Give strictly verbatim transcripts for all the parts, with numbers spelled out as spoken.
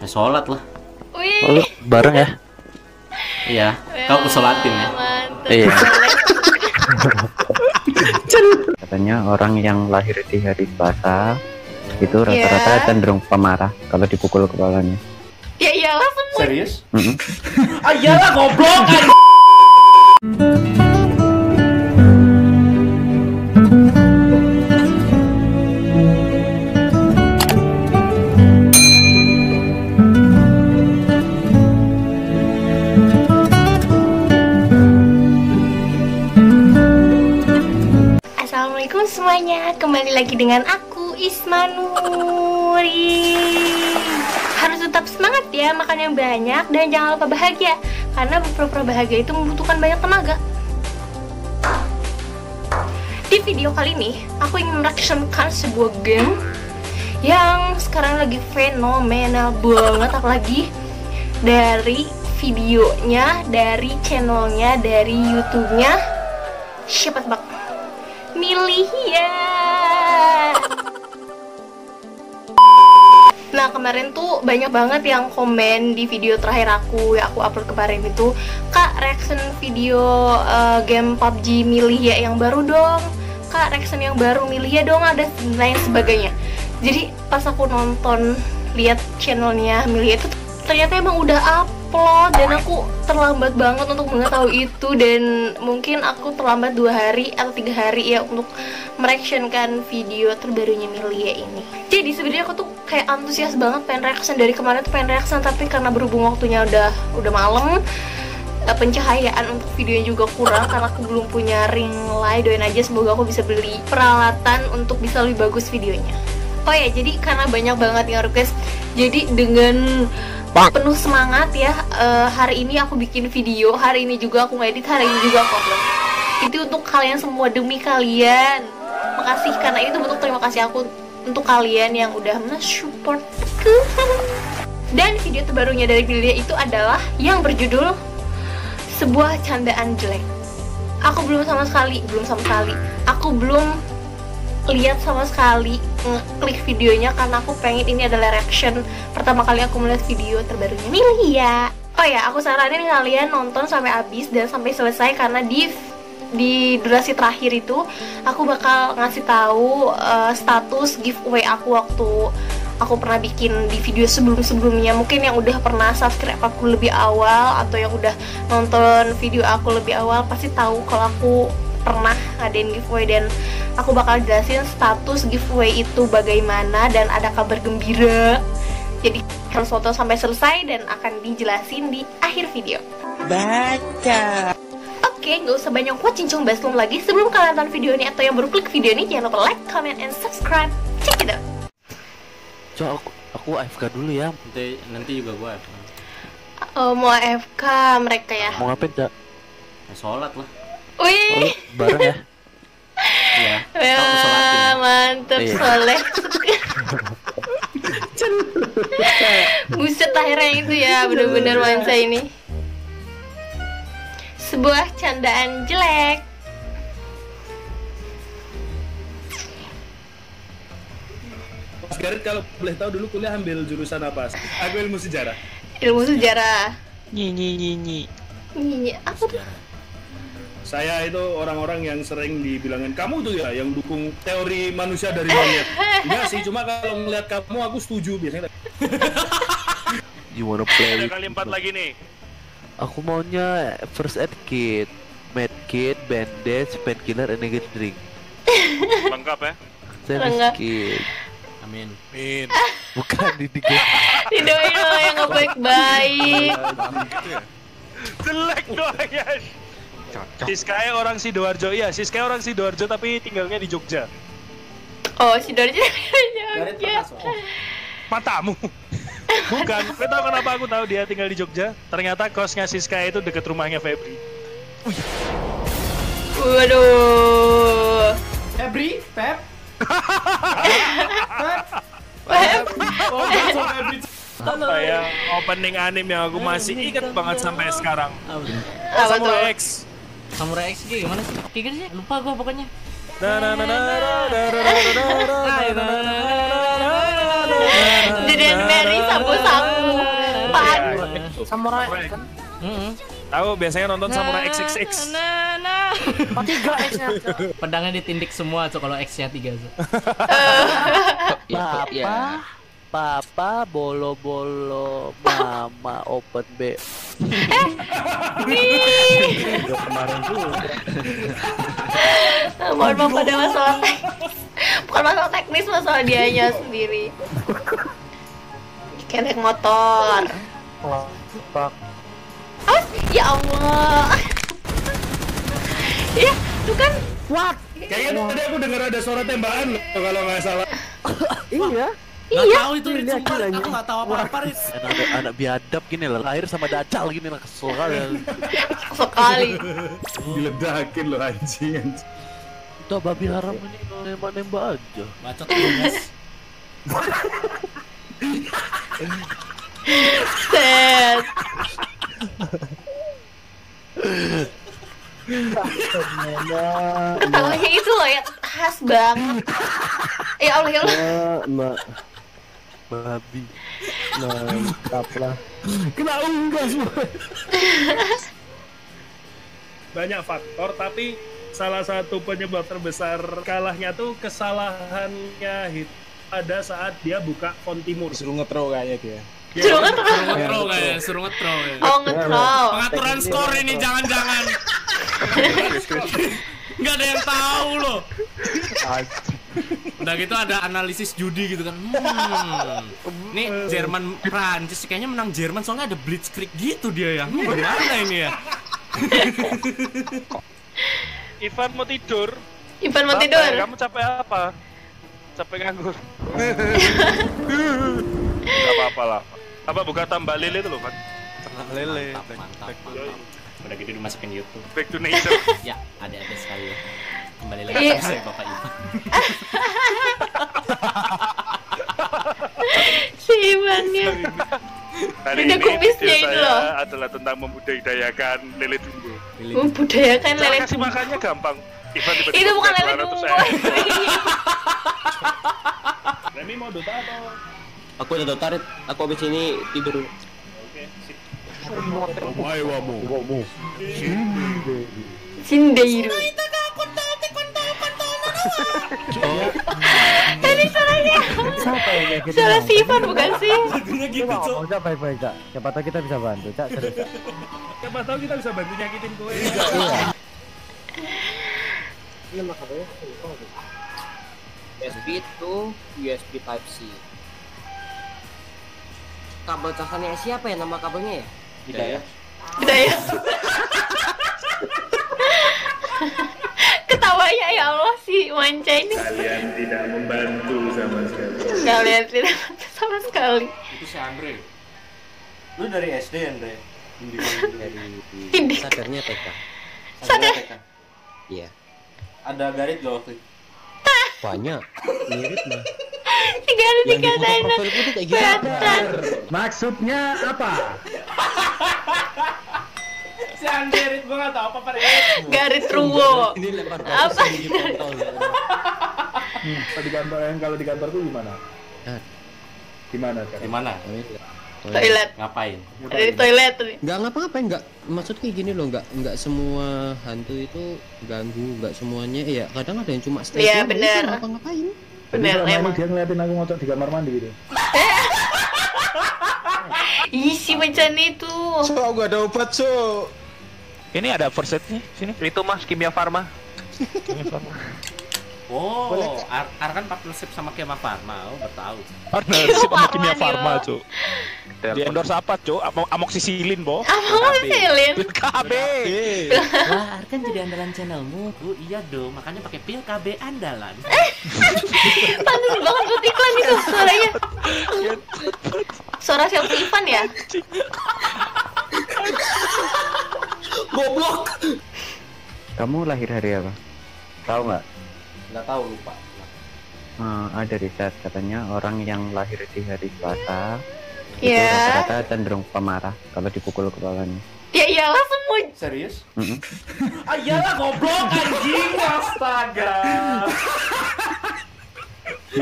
Sholat lah. Wih. Oh, lu bareng ya? Iya, kau kesolatin ya. Mantap. Iya. Katanya orang yang lahir di hari Selasa itu rata-rata Iya. cenderung pemarah kalau dipukul kepalanya. Ya iyalah semua. Serius? Mm-mm. Ah iyalah goblok. Assalamualaikum semuanya, kembali lagi dengan aku Isma Nuri. Harus tetap semangat ya, makan yang banyak dan jangan lupa bahagia, karena berpura-pura bahagia itu membutuhkan banyak tenaga. Di video kali ini, aku ingin mereaksikan sebuah game yang sekarang lagi fenomenal banget, apalagi dari videonya, dari channelnya, dari YouTube-nya. Siapa tebak? Milihia. Nah kemarin tuh banyak banget yang komen di video terakhir aku yang aku upload kemarin itu, Kak reaction video uh, game P U B G Milihia yang baru dong, Kak reaction yang baru Milihia dong, ada lain sebagainya. Jadi pas aku nonton lihat channelnya Milihia itu ternyata emang udah upload dan aku terlambat banget untuk mengetahui itu, dan mungkin aku terlambat dua hari atau tiga hari ya untuk mereactionkan video terbarunya Milihia ini. Jadi sebenarnya aku tuh kayak antusias banget pengen reaction dari kemarin tuh pengen reaction, tapi karena berhubung waktunya udah udah malam, pencahayaan untuk videonya juga kurang karena aku belum punya ring light. Doain aja semoga aku bisa beli peralatan untuk bisa lebih bagus videonya. Oh ya, jadi karena banyak banget yang request, jadi dengan penuh semangat ya, uh, hari ini aku bikin video, hari ini juga aku ngedit, hari ini juga aku upload. Itu untuk kalian semua, demi kalian. Makasih, karena itu bentuk terima kasih aku untuk kalian yang udah men-support aku. Dan video terbarunya dari Milihia itu adalah yang berjudul Sebuah Candaan Jelek. Aku belum sama sekali, belum sama sekali, aku belum lihat sama sekali ngeklik videonya karena aku pengen ini adalah reaction pertama kali aku melihat video terbarunya Milihia. Oh ya, aku saranin kalian nonton sampai habis dan sampai selesai, karena di di durasi terakhir itu aku bakal ngasih tahu uh, status giveaway aku waktu aku pernah bikin di video sebelum-sebelumnya. Mungkin yang udah pernah subscribe aku lebih awal atau yang udah nonton video aku lebih awal pasti tahu kalau aku pernah ngadain giveaway, dan aku bakal jelasin status giveaway itu bagaimana dan ada kabar gembira. Jadi harus nonton sampai selesai dan akan dijelasin di akhir video. Baca. Oke, nggak usah banyak watching, cincong bastom lagi. Sebelum kalian nonton video ini atau yang baru klik video ini, jangan lupa like, comment, and subscribe. Check it out. Cok, aku, aku A F K dulu ya. Nanti nanti juga gua. Oh, mau A F K mereka ya? Mau ngapain, Cak? Ya, sholat lah. Oh, Wih, lu bareng ya? Iya. Kau wah, kesolatin ya. mantep, Iya. soleh. Buset akhirnya itu ya, bener-bener wansa ini. Sebuah candaan jelek. Mas Garit kalau boleh tahu dulu kuliah ambil jurusan apa? Aku ilmu sejarah. Ilmu sejarah. Nyi nyi nyi nyi. Nyi, apa tuh? Saya itu orang-orang yang sering dibilangin kamu tuh ya yang dukung teori manusia dari monyet. Enggak sih, cuma kalau ngeliat kamu aku setuju biasanya. You wanna play Ada with kali me, empat bro? lagi nih. Aku maunya first aid kit, med kit, bandage, painkiller, energy drink. Lengkap ya. Service Enggak. kit. Amin. Min. Bukan di di Didoain lo yang gak baik-baik. Jelek doanya. Siskaya orang Sidoarjo, iya Siskaya orang Sidoarjo tapi tinggalnya di Jogja. Oh, si Dorje. Garit Jogja. pernah so- Matamu. Bukan, kau tahu kenapa aku tahu dia tinggal di Jogja? Ternyata kosnya Siskaya itu deket rumahnya Febri. Waduh. Febri, Feb. Apa ya, opening anime yang aku masih ingat banget sampai sekarang. Apa tuh? Samurai X. Samurai X gimana sih? Kayak gitu sih, lupa gua pokoknya. Jadi Mary sapu-sapu. tuh? Samurai kan? Heeh. Tahu biasanya nonton Samurai X X X. Nah, nah. Tiga X-nya. Pedangnya ditindik semua tuh kalau X-nya tiga tuh. Papa, papa, bolo-bolo, mama open B. Kemarin tuh Mohon maaf pada masalah teknis. Bukan masalah teknis, masalah dianya sendiri. Kayak naik motor. Pak. Ah, ya Allah. Ya, tuh kan. What? Kayaknya tadi aku dengar ada suara tembakan loh kalau nggak salah. Iya. Nggak Iya. tahu itu Rit, sumpah aku nggak tahu apa-apa Rit. Anak, anak biadab gini lah, lahir sama dacal gini lah, kesel kali. Sekali. Diledakin loh anjing. anjing. Tuh babi haram ini nembak-nembak aja. Bacot tuh guys. Set. Ketawanya itu loh yang khas banget. Ya Allah, ya Allah. Mbak, Babi. mantap lah. Kena unggas. Banyak faktor tapi salah satu penyebab terbesar kalahnya tuh kesalahannya Hit pada saat dia buka Kontimur. Disuruh ngetro kayaknya dia. Suruh ngetro. Suruh ngetro kayaknya, suruh ngetro ya. Oh, ngetro. Pengaturan skor ini jangan-jangan. Nggak ada yang tahu loh. Udah gitu ada analisis judi gitu kan. Hmm. Nih Jerman Prancis kayaknya menang Jerman soalnya ada blitzkrieg gitu dia ya. Hmm, gimana ini ya? Ivan mau tidur. Ivan mau Capek, tidur. Kamu capek apa? Capek nganggur. Gak apa-apa lah. Apa buka tambah lele itu loh kan? Lele. Mantap, mantap, mantap. Udah gitu dimasukin YouTube. Back to nature. Ya, ada-ada sekali ya. Kembali lagi Iya. ke saya Bapak Ivan. Si Ivannya. Hari Ada ini kumisnya video itu saya loh. adalah tentang membudidayakan lele tumbuh. Membudayakan Cara lele. kasih makannya gampang. Ivan tiba-tiba Itu bukan buka lele celana terus tumbuh. saya- Remi mau Dota atau? Aku udah tarik, aku abis ini tidur. Oke, sip. Sindeiru. Tadi suaranya. Siapa yang nyakitin? Suara si Ivan bukan sih? Lagunya gitu, Cok. Coba Cak, baik-baik Cak. Siapa tahu kita bisa bantu Cak, serius Cak. Siapa tahu kita bisa bantu nyakitin gue. Ini makanya U S B to U S B Type C. Kabel casannya siapa ya nama kabelnya ya? Hidayah. Hidayah. Ketawanya ya Allah si Wanca ini. Kalian tidak membantu sama sekali. Kalian tidak sama sekali. Itu si Andre. Lu dari S D Andre? Ini. Sadarnya T K. Sadar. Iya. Ada garis gak waktu itu? Banyak. Mirip mah. Tiga hari Yang di tiga foto tahun. profilku tuh kayak gitu. Betul. Maksudnya apa? Si Andre, gue gak tau apa-apa Rit. Garis ruwo. Ini lempar Apa? batu di kontol. Kalau di kantor kalau di kantorku gimana? Ah. Gimana kan? Di mana? Toilet. Ngapain? Ada di toilet tadi. Nggak ngapa-ngapain, nggak maksud kayak gini loh, nggak nggak semua hantu itu ganggu, nggak semuanya ya kadang ada yang cuma stay Iya, doang, bener. udah, ngapa-ngapain. Bener emang. Dia ngeliatin aku ngocok di kamar mandi gitu. Ih si Wanca itu. So aku ada obat so. Ini ada first aid-nya sini. Itu mas Kimia Farma. Oh, Ar, Ar kan partnership sama Kema Farma, oh baru tahu. Partnership sama Kimia Farma, Farma, Cuk. Di endorse apa, Cuk? Am amoxicillin, Bo. Apa Selin? K B. Wah, Ar kan jadi andalan channelmu. Oh iya dong, makanya pakai pil K B andalan. Pantes banget buat iklan itu suaranya. Suara siapa Ivan ya? Goblok. Kamu lahir hari apa? Tahu nggak? Nggak tahu, lupa. Eh, ada riset katanya orang yang lahir di hari Selasa itu Ya. rata-rata cenderung pemarah kalau dipukul kepalanya. Ya iyalah semua. Serius? Mm-mm. Ah iyalah goblok anjing, astaga.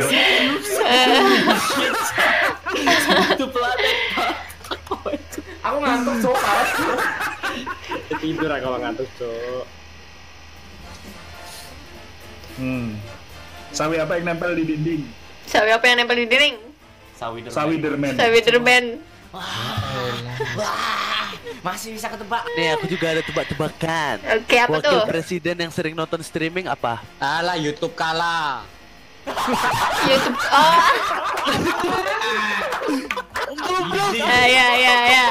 Itu planet. Aku Aku ngantuk, Cok. Tidur kalau ngantuk, Cok. Hmm. Sawi apa yang nempel di dinding? Sawi apa yang nempel di dinding? Sawi Sawi dermen. Sawi derben. Wah, masih bisa ketebak. Nih aku juga ada tebak-tebakan. Oke, apa Wakil tuh? presiden yang sering nonton streaming apa? Alah, YouTube kalah. YouTube. Oh. Ya ya ya ya.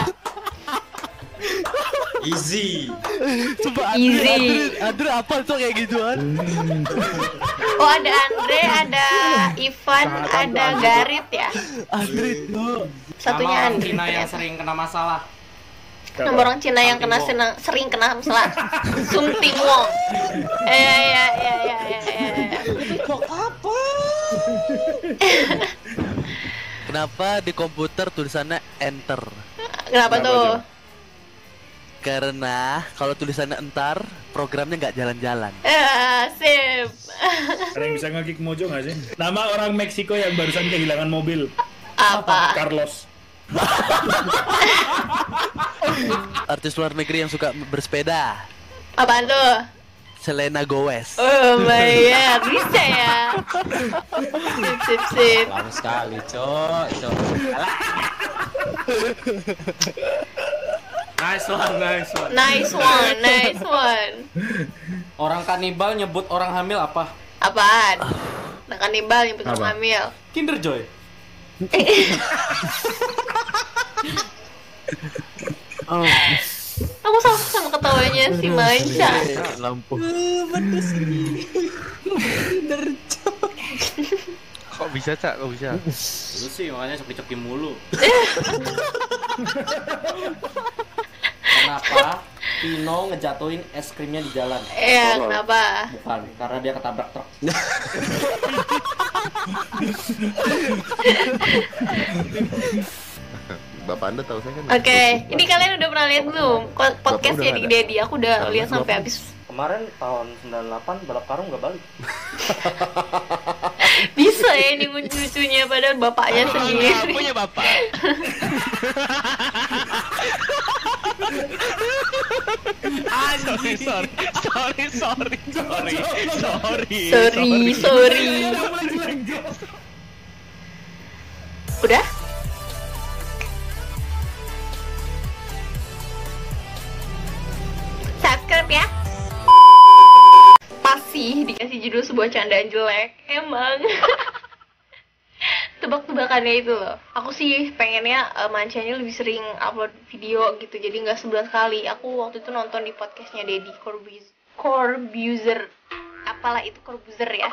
Easy. Coba Easy. Andre, Andre, Andre apa tuh kayak gituan? Oh, ada Andre, ada Ivan, ada Garit ya. Andre tuh. Satunya Nama orang Andre. Cina yang ternyata. sering kena masalah. Nomor orang Cina yang kena Something senang, sering kena masalah. Sung Tim Wong. Eh ya ya ya ya ya. ya. Kenapa di komputer tulisannya enter? Kenapa tuh? Karena kalau tulisannya entar, programnya nggak jalan-jalan. Eh, sip. Ada yang bisa nge-kick Mojo nggak sih? Nama orang Meksiko yang barusan kehilangan mobil. Apa? Carlos. Artis luar negeri yang suka bersepeda. Apaan tuh? Selena Gomez. Oh my god, bisa ya. Sip sip sip. Lama sekali, Cok. Cok. Nice one, nice one. Nice one, nice one. Orang kanibal nyebut orang hamil apa? Apaan? Nah, kanibal yang betul Apa? hamil. Kinder Joy. Oh, Aku sama sama ketawanya si Manca. lampu. Kok bisa, Cak? Kok bisa? Lu sih makanya coki-coki mulu. Kenapa Pino ngejatuhin es krimnya di jalan? Eh, kenapa? Bukan, karena dia ketabrak truk. Bapak Anda tahu saya kan? Oke, ini kalian udah pernah lihat belum ko- podcastnya udah di ada. Dedi? Aku udah Karena lihat sampai Bapak- habis. Kemarin tahun sembilan puluh delapan balap karung nggak balik. Bisa ya ini lucunya padahal bapaknya sendiri. punya bapak. sorry, sorry, sorry, sorry, sorry, sorry, Sorry, sorry. Udah? Subscribe ya. Pasti dikasih judul sebuah candaan jelek. Emang. Tebak-tebakannya itu loh. Aku sih pengennya uh, Manca ini lebih sering upload video gitu. Jadi nggak sebulan sekali. Aku waktu itu nonton di podcastnya Deddy Corbuzier. Corbuzier. Apalah itu Corbuzier ya.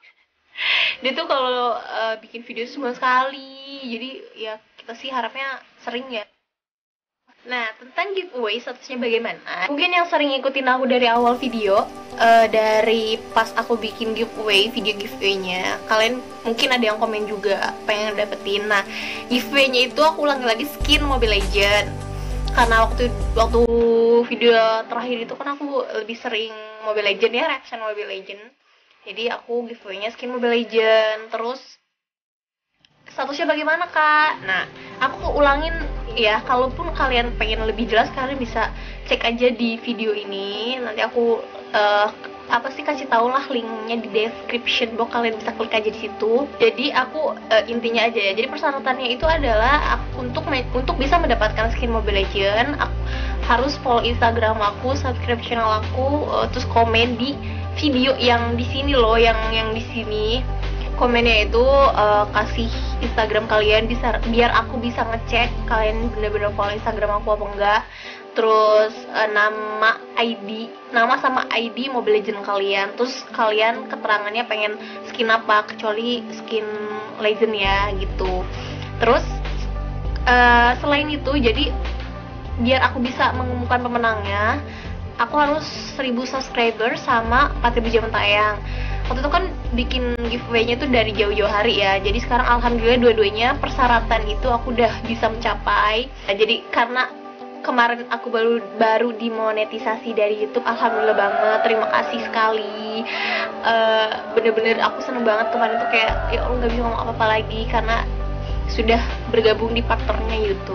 Dia tuh kalau uh, bikin video sebulan sekali. Jadi ya kita sih harapnya sering ya. Nah, tentang giveaway statusnya bagaimana? Mungkin yang sering ngikutin aku dari awal video, uh, dari pas aku bikin giveaway, video giveaway-nya, kalian mungkin ada yang komen juga pengen dapetin. Nah, giveaway-nya itu aku ulangi lagi skin Mobile Legends. Karena waktu waktu video terakhir itu kan aku lebih sering Mobile Legends ya, reaction Mobile Legends. Jadi aku giveaway-nya skin Mobile Legends. Terus statusnya bagaimana, Kak? Nah, aku ulangin ya, kalaupun kalian pengen lebih jelas kalian bisa cek aja di video ini. Nanti aku uh, apa sih kasih tau lah linknya di description box, kalian bisa klik aja di situ. Jadi aku uh, intinya aja ya. Jadi persyaratannya itu adalah aku, untuk untuk bisa mendapatkan skin Mobile Legends, aku harus follow Instagram aku, subscribe channel aku, uh, terus komen di video yang di sini loh, yang yang di sini. Komennya itu uh, kasih Instagram kalian bisa biar aku bisa ngecek kalian bener-bener follow Instagram aku apa enggak. Terus uh, nama I D, nama sama I D Mobile Legend kalian. Terus kalian keterangannya pengen skin apa, kecuali skin Legend ya gitu. Terus uh, selain itu, jadi biar aku bisa mengumumkan pemenangnya, aku harus seribu subscriber sama empat ribu jam tayang. Waktu itu kan bikin giveaway-nya tuh dari jauh-jauh hari ya. Jadi sekarang alhamdulillah dua-duanya persyaratan itu aku udah bisa mencapai. Nah, jadi karena kemarin aku baru baru dimonetisasi dari YouTube, alhamdulillah banget, terima kasih sekali. Uh, bener-bener aku seneng banget kemarin tuh, kayak ya Allah nggak bisa ngomong apa-apa lagi karena sudah bergabung di partnernya YouTube.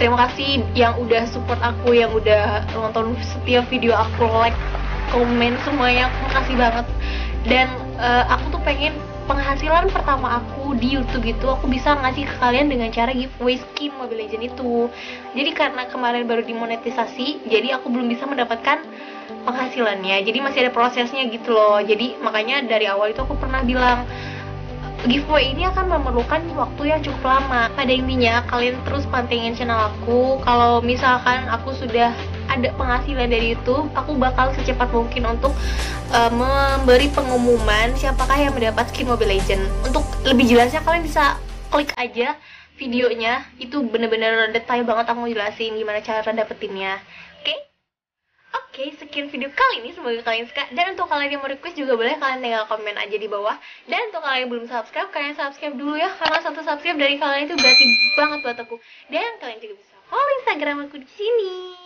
Terima kasih yang udah support aku, yang udah nonton setiap video aku, like, komen semuanya. Makasih banget. Dan uh, aku tuh pengen penghasilan pertama aku di YouTube itu aku bisa ngasih ke kalian dengan cara giveaway skin Mobile Legends itu. Jadi karena kemarin baru dimonetisasi, jadi aku belum bisa mendapatkan penghasilannya. Jadi masih ada prosesnya gitu loh. Jadi makanya dari awal itu aku pernah bilang giveaway ini akan memerlukan waktu yang cukup lama. Pada intinya kalian terus pantengin channel aku. Kalau misalkan aku sudah ada penghasilan dari YouTube, aku bakal secepat mungkin untuk uh, memberi pengumuman siapakah yang mendapat skin Mobile Legends. Untuk lebih jelasnya kalian bisa klik aja videonya, itu bener-bener detail banget aku jelasin gimana cara dapetinnya. Oke? Okay? Oke, okay, sekian video kali ini, semoga kalian suka. Dan untuk kalian yang mau request juga boleh kalian tinggal komen aja di bawah. Dan untuk kalian yang belum subscribe, kalian subscribe dulu ya, karena satu subscribe dari kalian itu berarti banget buat aku. Dan kalian juga bisa follow Instagram aku di sini.